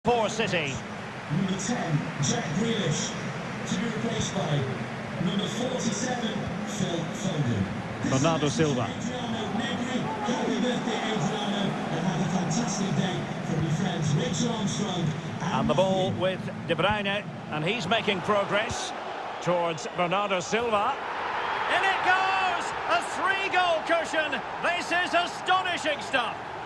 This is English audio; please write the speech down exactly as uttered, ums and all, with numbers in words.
For City. Number ten, Jack Grealish, to be replaced by number forty-seven, Phil Foden. Bernardo Silva. Happy birthday, Adriano, and have a fantastic day from your friends Rachel Armstrong. And, and the ball with De Bruyne, and he's making progress towards Bernardo Silva. In it goes! A three-goal cushion! This is astonishing stuff!